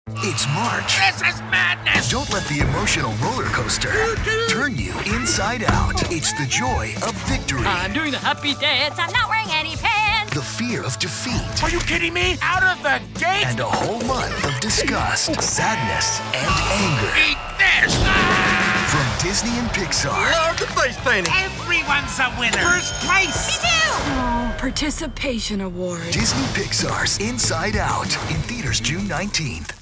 It's March. This is madness! Don't let the emotional roller coaster turn you inside out. It's the joy of victory. I'm doing the happy dance. I'm not wearing any pants. The fear of defeat. Are you kidding me? Out of the gate? And a whole month of disgust, sadness, and anger. Eat this! Ah! From Disney and Pixar. Love the face painting. Everyone's a winner. First place. Me too. Oh, participation award. Disney Pixar's Inside Out. In theaters June 19th.